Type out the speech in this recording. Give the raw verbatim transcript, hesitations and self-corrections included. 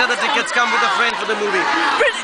other tickets, come with a friend for the movie.